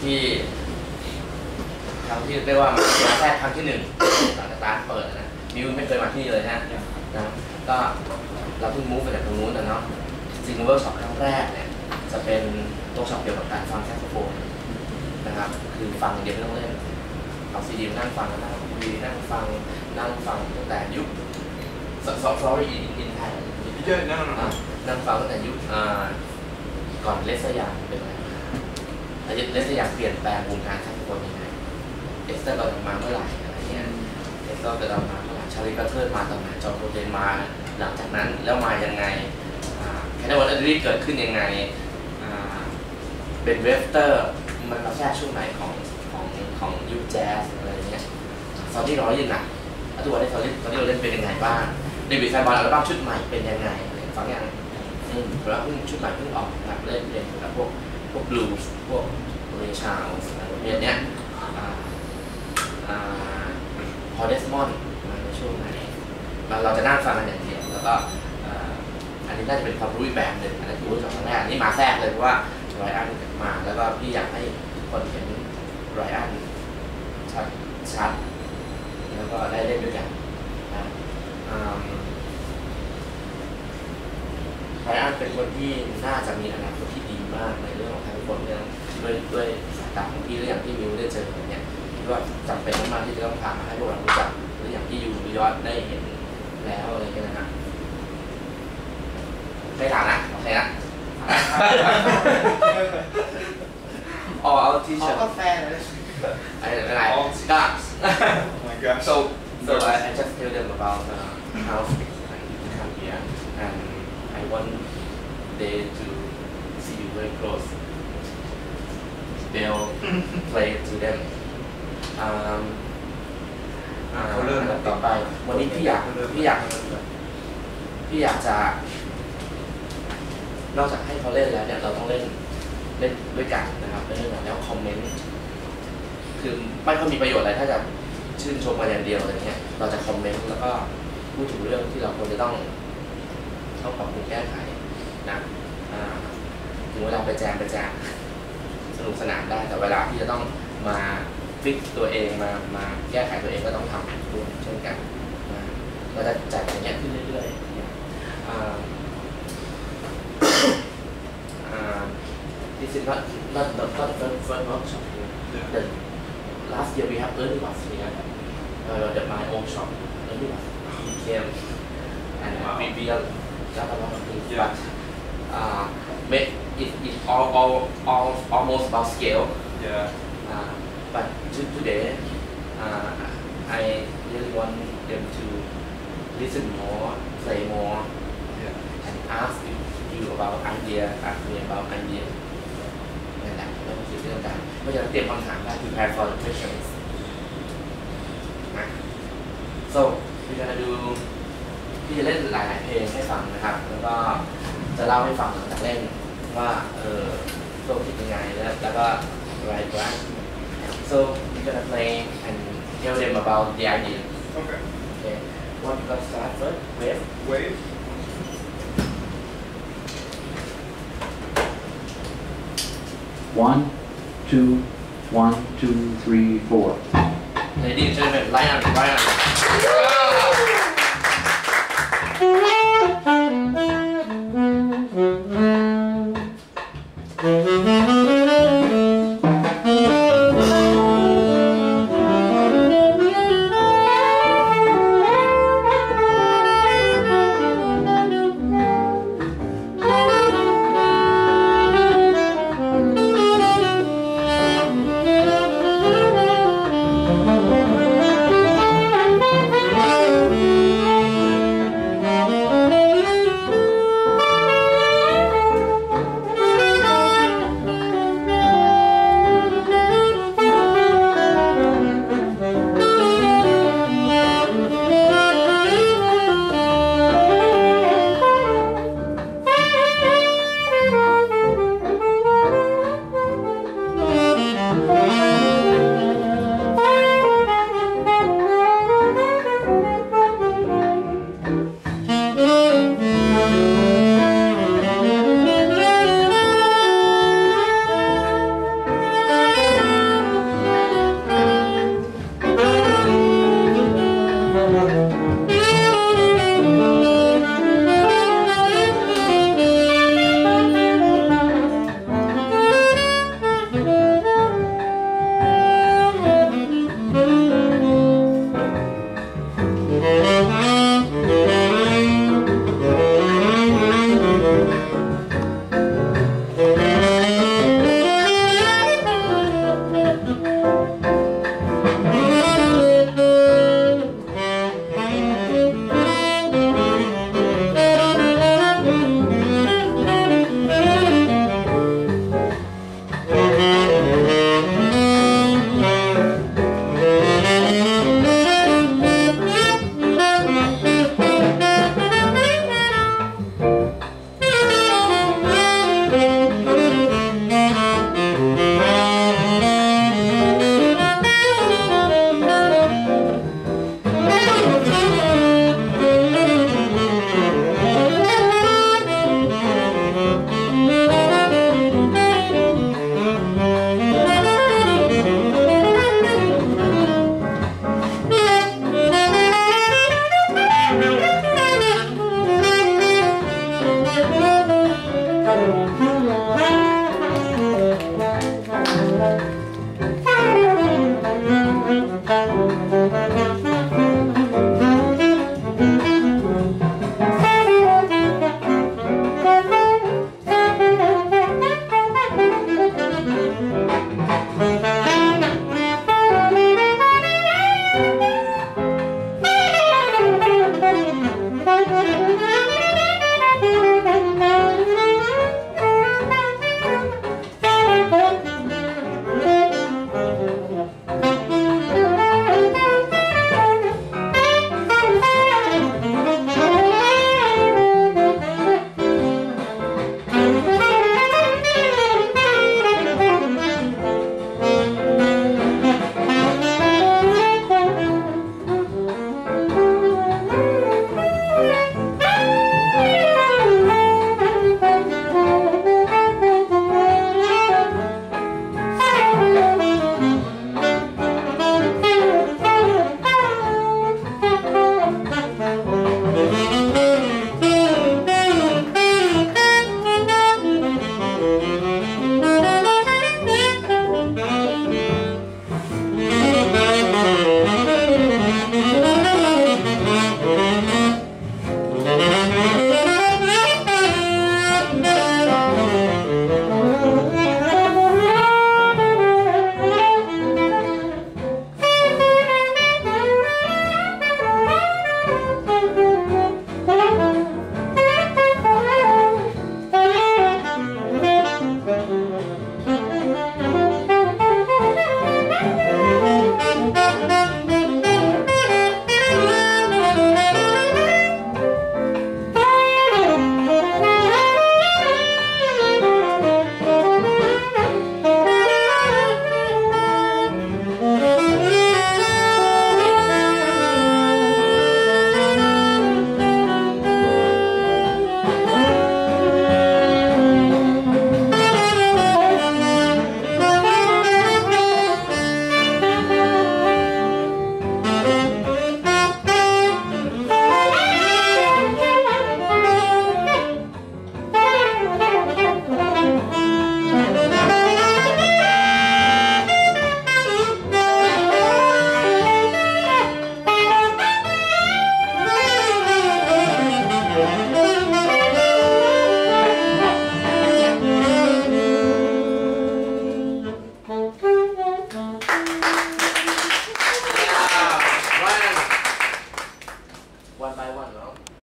ที่เรียกว่ามาแทรกครั้งที่1หลังจากร้านเปิดนะมิวไม่เคยมาที่นี่เลยนะก็เราเพิ่งมูฟไปจากตรงนู้นนะเนาะจริงๆเวิร์กช็อปครั้งแรกเนี่ยจะเป็นเวิร์กช็อปเกี่ยวกับการฟังแซกโซโฟนนะครับคือฟังเดียวไม่ต้องเล่นเอาซีดีนั่งฟังกันนะคุยนั่งฟังตั้งแต่ยุคsorry in Thai นั่งฟังตั้งแต่ยุคก่อนเลสยามเป็นอะไรเลสยามเปลี่ยนแปลงวงการแซกโซโฟนยังไงเอสเตอร์เรามาเมื่อไหร่อะไรเงี้ยเอสเตอร์เรามาเมื่อไหร่ชาลีบัตเทอร์มาตอนไหนจอห์นโคเจนมาหลังจากนั้นแล้วมายังไงแคนาดาวันนี้เกิดขึ้นยังไงเป็นเวฟเตอร์มันมาแค่ช่วงไหนของยุคแจ๊สอะไรเงี้ยซอดี้ร้อยยินอ่ะทุกวันนี้ซอดี้เราเล่นเป็นยังไงบ้างเดวิดไซบอลอัลบั้มชุดใหม่เป็นยังไงฟังอย่างแล้วชุดใหม่เพิ่งออกนะครับเล่นแบบพวกบลูส์พวกเรชาลส์อะไรประเภทเนี้ยพอเดสมอนมาในช่วงไหนเราจะนั่งฟังกันอย่างเดียวแล้วก็อันนี้น่าจะเป็นความรู้อีกแบบหนึ่งอันนี้คือรู้จากครั้งแรกนี่มาแทรกเลยเพราะว่าไรอันมาแล้วก็พี่อยากให้คนเห็นไรอันชัดแล้วก็ได้เล่นด้วยกันนะไรอันเป็นคนที่น่าจะมีอนาคตที่ดีมากในเรื่องของการคนเนี่ยด้วยสายตาของพี่หรืออย่างที่มิวได้เจอเนี่ยว่าจำเป็นมากที่จะต้องพามาให้พวกเรารู้จักหรืออย่างที่ยูยอดได้เห็นแล้วอะไรกันนะฮะไม่ถามนะโอเคนะเอาที่เชิญก็แฟร์เลยอะไรก็ so I just tell them about how you come here and I want they to see you very close they'll play to themต่อไปวันนี้พี่อยากจะนอกจากให้เขาเล่นแล้วเนี่ยเราต้องเล่นด้วยกันนะครับเล่นแล้วคอมเมนต์คือไม่ค่อยมีประโยชน์อะไรถ้าจะชื่นชมมาอย่างเดียวอะไรเงี้ยเราจะคอมเมนต์แล้วก็พูดถึงเรื่องที่เราควรจะต้องปรับปรุงแก้ไขนะถึงเวลาไปแจมสนุกสนานได้แต่เวลาที่จะต้องมาฟิกตัวเองมาแก้ไขตัวเองก็ต้องทำด้วยเช่นกันนะเราจะจัดอย่างเงี้ยขึ้นเรื่อยๆthis is not the first workshop here. The last year we have early was here. My own shop early was we came and we built a lot of things. But it's almost about scale. Yeah. But today, I really want them to listen more, play more, and ask you about idea, ask me about idea. นั่นแหละเราต้องคิดเรื่องการเพราะฉะนั้นเตรียมคำถามได้ prepare for the questions นะ so we're gonna do พี่จะเล่นหลายๆเพลงให้ฟังนะครับแล้วก็จะเล่าให้ฟังหลังจากเล่นว่าโซ่คิดยังไงแล้วก็อะไรบ้าง so we're gonna play and tell them about the idea. Okay. Okay. What you gonna start first? Wave. One, two, 1, 2, 3, 4. Ladies and gentlemen, line up. Thank you.